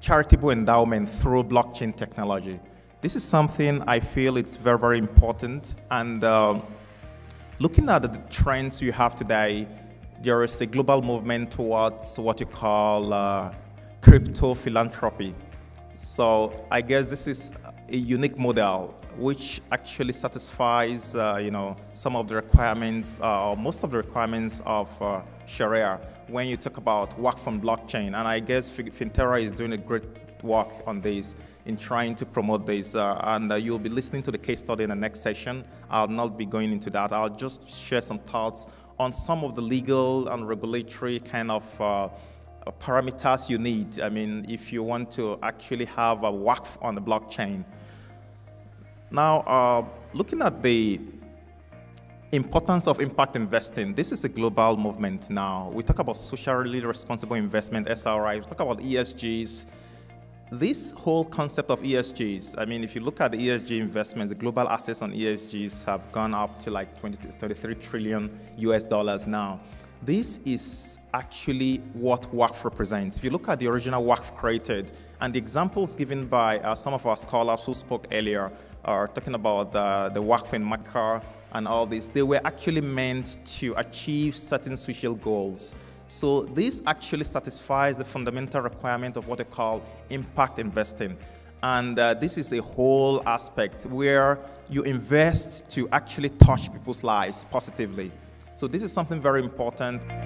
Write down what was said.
charitable endowment through blockchain technology. This is something I feel it's very, very important. And looking at the trends you have today, there is a global movement towards what you call crypto philanthropy. So I guess this is a unique model which actually satisfies some of the requirements or most of the requirements of Sharia when you talk about work from blockchain. And I guess Finterra is doing a great work on this in trying to promote this. And you'll be listening to the case study in the next session. I'll not be going into that. I'll just share some thoughts on some of the legal and regulatory kind of parameters you need. I mean, if you want to actually have a waqf on the blockchain. Now, looking at the importance of impact investing, this is a global movement now. We talk about socially responsible investment, SRI, we talk about ESGs. This whole concept of ESGs, I mean, if you look at the ESG investments, the global assets on ESGs have gone up to like 23 trillion US dollars now. This is actually what Waqf represents. If you look at the original Waqf created, and the examples given by some of our scholars who spoke earlier are talking about the Waqf in Mecca and all this, they were actually meant to achieve certain social goals. So this actually satisfies the fundamental requirement of what they call impact investing. And this is a whole aspect where you invest to actually touch people's lives positively. So this is something very important.